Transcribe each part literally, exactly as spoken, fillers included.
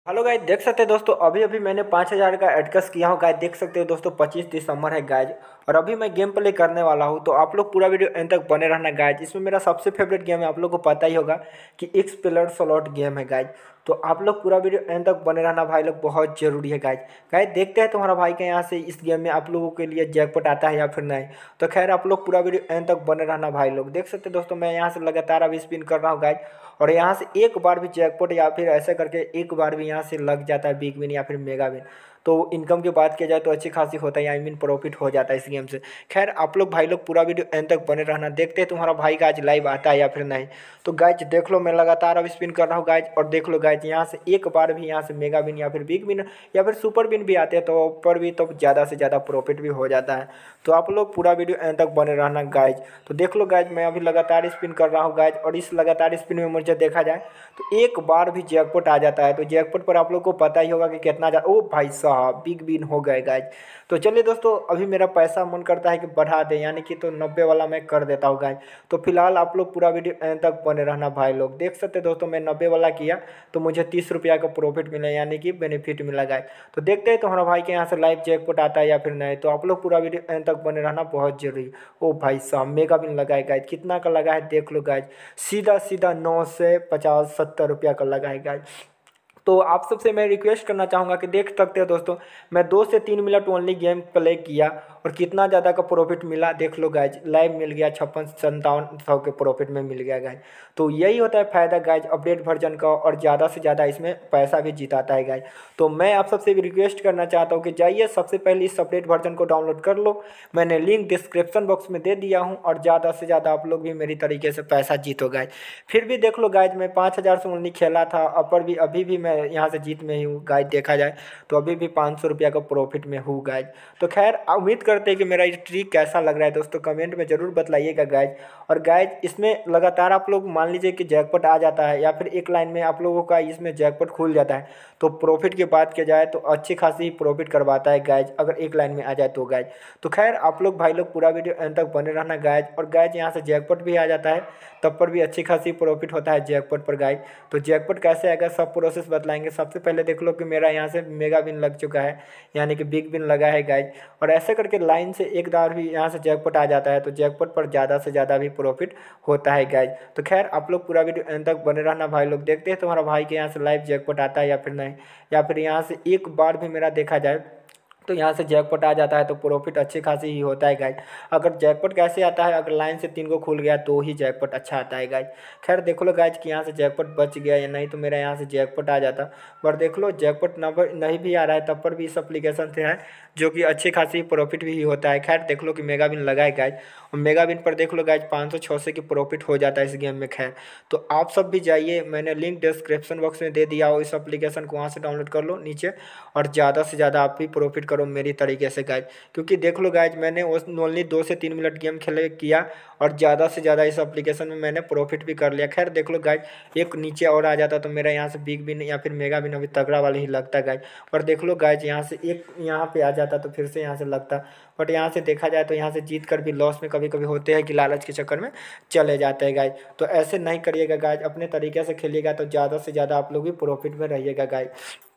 Hello guys, देख सकते हैं दोस्तों, अभी अभी मैंने पाँच हज़ार का एडकस किया हूँ गाइज। देख सकते हो दोस्तों, पच्चीस दिसंबर है गाइज। और अभी मैं गेम प्ले करने वाला हूँ, तो आप लोग पूरा वीडियो एंड तक बने रहना गाइज। इसमें मेरा सबसे फेवरेट गेम है, आप लोग को पता ही होगा कि एक्स प्लेयर स्लॉट गेम है गाइज। तो आप लोग पूरा वीडियो एंड तक बने रहना भाई लोग, बहुत जरूरी है गाइज। गाइज देखते हैं तुम्हारा भाई के यहाँ से इस गेम में आप लोगों के लिए जैकपॉट आता है या फिर नहीं। तो खैर आप लोग पूरा वीडियो एंड तक बने रहना भाई लोग। देख सकते हैं दोस्तों, मैं यहाँ से लगातार अभी स्पिन कर रहा हूँ गाइज। और यहाँ से एक बार भी जैकपॉट या फिर ऐसे करके एक बार भी यहाँ से लग जाता है बिग विन या फिर मेगा विन, तो इनकम की बात किया जाए तो अच्छी खासी होता है, आई मीन प्रॉफिट हो जाता है इस गेम से। खैर आप लोग भाई लोग पूरा वीडियो एंड तक बने रहना, देखते हैं तुम्हारा भाई का आज लाइव आता है या फिर नहीं। तो गाइज देख लो, मैं लगातार अब स्पिन कर रहा हूँ गाइज। और देख लो गाइज, यहाँ से एक बार भी यहाँ से मेगा विन या फिर बिग विन या फिर सुपर विन भी आते हैं, तो ऊपर भी तो ज़्यादा से ज़्यादा प्रॉफिट भी हो जाता है। तो आप लोग पूरा वीडियो एंड तक बने रहना गाइज। तो देख लो गाइज, मैं अभी लगातार स्पिन कर रहा हूँ गाइज। और इस लगातार स्पिन में मुझे देखा जाए तो एक बार भी जैकपॉट आ जाता है। तो जैकपॉट पर आप लोग को पता ही होगा कि कितना जा ओ भाई साहब, बिग विन हो गए गाइज। तो चलिए दोस्तों, अभी मेरा पैसा मन करता है कि बढ़ा दे, यानी कि तो नब्बे वाला मैं कर देता हूँ गाइज। तो फिलहाल आप लोग पूरा वीडियो एंड तक बने रहना भाई लोग। देख सकते दोस्तों, मैं नब्बे वाला किया तो मुझे तीस रुपया का प्रॉफिट मिला, यानी कि बेनिफिट मिला गाइज। तो देखते हैं तुम्हारा भाई के यहाँ से लाइव जैकपॉट आता है या फिर नहीं। तो आप लोग पूरा वीडियो एंड तक बने रहना, बहुत जरूरी। ओ भाई साहब, मेगा विन लगा है गाइज। कितना का लगा है देख लो गाइज, सीधा सीधा नौ से पचास सत्तर रुपया का लगा है गाइज। तो आप सबसे मैं रिक्वेस्ट करना चाहूँगा कि देख सकते हो दोस्तों, मैं दो से तीन मिनट ओनली गेम प्ले किया और कितना ज़्यादा का प्रॉफिट मिला देख लो गाइज। लाइव मिल गया छप्पन संतावन सौ के प्रॉफिट में मिल गया गाइज। तो यही होता है फ़ायदा गाइज अपडेट वर्जन का, और ज़्यादा से ज़्यादा इसमें पैसा भी जिताता है गाइज। तो मैं आप सबसे भी रिक्वेस्ट करना चाहता हूँ कि जाइए सबसे पहले इस अपडेट वर्जन को डाउनलोड कर लो। मैंने लिंक डिस्क्रिप्शन बॉक्स में दे दिया हूँ, और ज़्यादा से ज़्यादा आप लोग भी मेरी तरीके से पैसा जीतो गाइज। फिर भी देख लो गाइज, मैं पाँच हज़ार से ओनली खेला था, अपर भी अभी भी मैं यहाँ से जीत में ही हूँ गाइज। देखा जाए तो अभी भी पाँच सौ रुपया का प्रॉफिट में हूँ गाइज। तो खैर उम्मीद करते हैं कि मेरा ये ट्रिक कैसा लग रहा है दोस्तों, कमेंट में ज़रूर बतलाइएगा गाइज। और गाइज इसमें लगातार आप लोग मान लीजिए कि जैकपॉट आ जाता है या फिर एक लाइन में आप लोगों का इसमें जैकपॉट खुल जाता है, तो प्रॉफिट की बात किया जाए तो अच्छी खासी प्रॉफिट करवाता है गाइज, अगर एक लाइन में आ जाए तो गाइज। तो खैर आप लोग भाई लोग पूरा वीडियो एंड तक बने रहना गाइज। और गाइज यहाँ से जैकपॉट भी आ जाता है, तब पर भी अच्छी खासी प्रॉफिट होता है जैकपॉट पर गाइज। तो जैकपॉट कैसे आएगा सब प्रोसेस बतलाएंगे। सबसे पहले देख लो कि मेरा यहाँ से मेगा विन लग चुका है, यानी कि बिग विन लगा है गाइज। और ऐसे करके लाइन से एक बार भी यहाँ से जैकपॉट आ जाता है, तो जैकपॉट पर ज़्यादा से ज़्यादा भी प्रॉफिट होता है गाइज। तो खैर आप लोग पूरा वीडियो एंड तक बने रहना भाई लोग। देखते हैं तुम्हारा भाई के यहाँ से लाइव जैकपॉट आता है या फिर नहीं, या फिर यहाँ से एक बार भी मेरा देखा जाए तो यहाँ से जैकपॉट आ जाता है तो प्रॉफिट अच्छी खासी ही होता है गाइज। अगर जैकपॉट कैसे आता है, अगर लाइन से तीन को खुल गया तो ही जैकपॉट अच्छा आता है गाइज। खैर देख लो गाइज कि यहाँ से जैकपॉट बच गया या नहीं, तो मेरा यहाँ से जैकपॉट आ जाता। पर देख लो जैकपॉट नंबर नहीं भी आ रहा है, तब पर भी इस एप्लीकेशन से है जो कि अच्छी खासी प्रॉफिट भी होता है। खैर देख लो कि मेगा विन लगा है गाइज, और मेगा विन पर देख लो गाइज पाँच सौ छः सौ की प्रॉफिट हो जाता है इस गेम में। खैर तो आप सब भी जाइए, मैंने लिंक डिस्क्रिप्शन बॉक्स में दे दिया हो, इस एप्लीकेशन को वहाँ से डाउनलोड कर लो नीचे, और ज़्यादा से ज़्यादा आप भी प्रॉफिट करो मेरी तरीके से गाइज। क्योंकि देख लो गाइज, मैंने उस ओनली दो से तीन मिनट गेम खेले किया, और ज़्यादा से ज़्यादा इस एप्लीकेशन में मैंने प्रॉफिट भी कर लिया। खैर देख लो गाइज, एक नीचे और आ जाता तो मेरा यहाँ से बिग विन या फिर मेगा विन अभी तगड़ा वाला ही लगता गाइज। पर देख लो गाइज, यहाँ से एक यहाँ पे आ जाता तो फिर से यहाँ से लगता। बट यहाँ से देखा जाए तो यहाँ से जीत कर भी लॉस में कभी कभी होते हैं कि लालच के चक्कर में चले जाते हैं गाइज। तो ऐसे नहीं करिएगा गाइज, अपने तरीके से खेलिएगा तो ज़्यादा से ज़्यादा आप लोग भी प्रॉफिट में रहिएगा गाइज।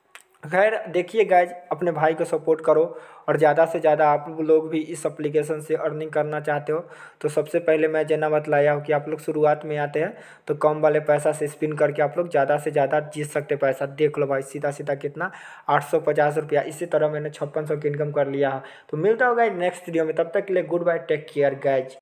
खैर देखिए गाइज, अपने भाई को सपोर्ट करो, और ज़्यादा से ज़्यादा आप लोग भी इस एप्लीकेशन से अर्निंग करना चाहते हो तो सबसे पहले मैं जना बतलाया हूँ कि आप लोग शुरुआत में आते हैं तो कम वाले पैसा से स्पिन करके आप लोग ज़्यादा से ज़्यादा जीत सकते पैसा। देख लो भाई सीधा सीधा कितना, आठ सौ पचास रुपया। इसी तरह मैंने छप्पन सौ की इनकम कर लिया है। तो मिलता होगा नेक्स्ट वीडियो में, तब तक के लिए goodbye, take care guys.